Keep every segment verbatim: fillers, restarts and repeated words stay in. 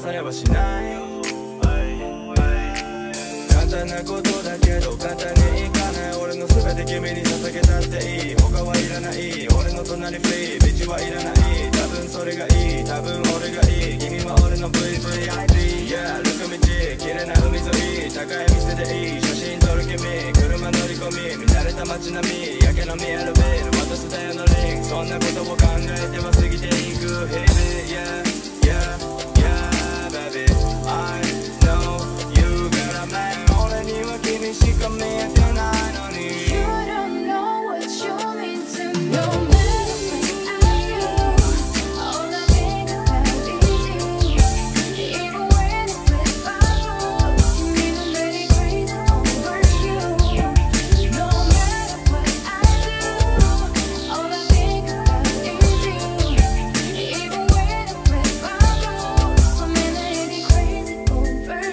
されはしない。簡単なことだけど簡単にいかない。俺の全て君に捧げたっていい。他はいらない。俺の隣フリー道はいらない。多分それがいい。多分俺がいい。君は俺の ブイブイアイピー。Yeah ルク道綺麗な海沿い高い店でいい。写真撮る君車乗り込み見慣れた街並み焼けの見えるビール渡すだよのリンクそんなことを考えては過ぎていく日々 Yeah yeah yeah baby I know you got a man 俺には君しか見えてないのに You don't know what you mean to me. No matter what I do, all I think about is you. Even when it's with my rules, you mean I'm really crazy over you. No matter what I do, all I think about is you. Even when it's with my rules, I'm really crazy over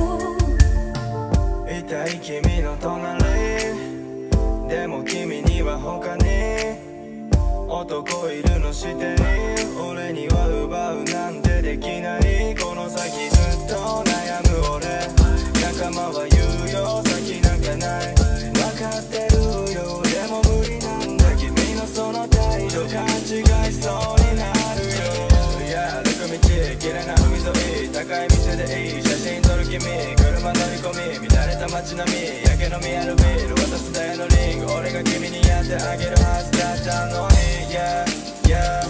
you. 痛い君の隣でも君には他に男いるの知ってる俺には奪うなんてできないこの先ずっと悩む俺仲間は言うよ先なんかない分かってるよでも無理なんだ君のその態度勘違いそうになるよいやルク道綺麗な海沿い高い店でいい写真撮る君車乗り込み見慣れた街並み焼けの見えるビール渡すだよのリング俺が君にやってあげるはずだったのに Yeah yeah